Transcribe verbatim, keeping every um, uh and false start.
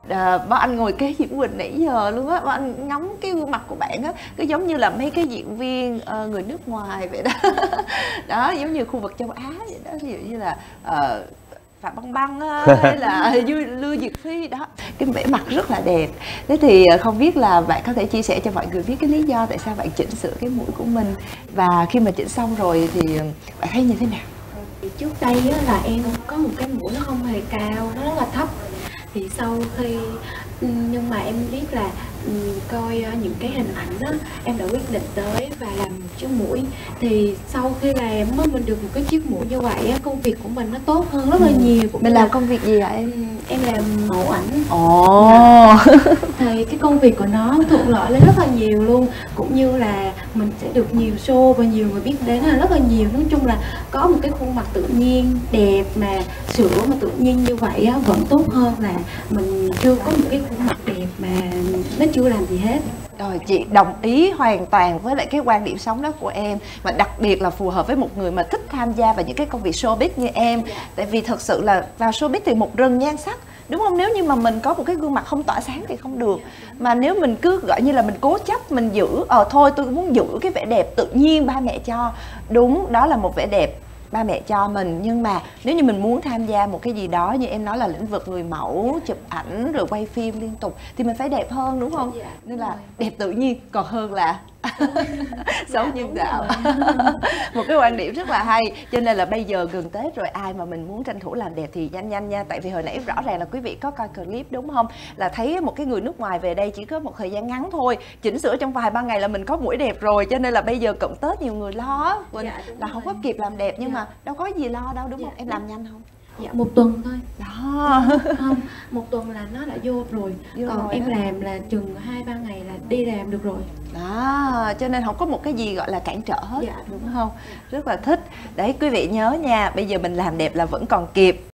À, Bảo Anh ngồi kế Diễm Quỳnh nãy giờ luôn á, Bảo Anh ngắm cái gương mặt của bạn á, cứ giống như là mấy cái diễn viên uh, người nước ngoài vậy đó. Đó, giống như khu vực châu Á vậy đó, ví dụ như là uh, Phạm Băng Băng á, hay là Lưu Diệc Phi đó, cái vẻ mặt rất là đẹp. Thế thì không biết là bạn có thể chia sẻ cho mọi người biết cái lý do tại sao bạn chỉnh sửa cái mũi của mình, và khi mà chỉnh xong rồi thì bạn thấy như thế nào? Trước đây á, là em có một cái mũi nó không hề cao, nó rất là thấp. Thì sau khi nhưng mà em biết là coi những cái hình ảnh đó, em đã quyết định tới và làm một chiếc mũi. Thì sau khi làm mình được một cái chiếc mũi như vậy, công việc của mình nó tốt hơn rất là nhiều. Mình làm công việc gì vậy em? Em làm mẫu ảnh. Ồ. Dạ. Thì cái công việc của nó thuận lợi lên rất là nhiều luôn, cũng như là mình sẽ được nhiều show và nhiều người biết đến là rất là nhiều. Nói chung là có một cái khuôn mặt tự nhiên đẹp mà sửa mà tự nhiên như vậy á, vẫn tốt hơn là mình chưa có một cái khuôn mặt đẹp mà nó chưa làm gì hết. Rồi, chị đồng ý hoàn toàn với lại cái quan điểm sống đó của em, và đặc biệt là phù hợp với một người mà thích tham gia vào những cái công việc showbiz như em. Tại vì thật sự là vào showbiz thì một rừng nhan sắc, đúng không? Nếu như mà mình có một cái gương mặt không tỏa sáng thì không được. Mà nếu mình cứ gọi như là mình cố chấp mình giữ, ờ thôi tôi muốn giữ cái vẻ đẹp tự nhiên ba mẹ cho, đúng, đó là một vẻ đẹp ba mẹ cho mình. Nhưng mà nếu như mình muốn tham gia một cái gì đó như em nói là lĩnh vực người mẫu, chụp ảnh rồi quay phim liên tục thì mình phải đẹp hơn, đúng không? Dạ, đúng. Nên là rồi. Đẹp tự nhiên còn hơn là xấu nhân tạo. Một cái quan điểm rất là hay. Cho nên là bây giờ gần Tết rồi, ai mà mình muốn tranh thủ làm đẹp thì nhanh nhanh nha. Tại vì hồi nãy rõ ràng là quý vị có coi clip đúng không, là thấy một cái người nước ngoài về đây chỉ có một thời gian ngắn thôi, chỉnh sửa trong vài ba ngày là mình có mũi đẹp rồi. Cho nên là bây giờ cận Tết nhiều người lo Quỳnh, dạ, là không có kịp làm đẹp. Nhưng dạ. mà đâu có gì lo đâu, đúng dạ, không? Em làm nhanh không? Dạ một tuần thôi. Đó. Không, một tuần là nó đã vô rồi. Vô Còn rồi em đó. Làm là chừng hai ba ngày là đi làm được rồi. Đó, cho nên không có một cái gì gọi là cản trở hết. Dạ, đúng không? Rất là thích. Đấy, quý vị nhớ nha, bây giờ mình làm đẹp là vẫn còn kịp.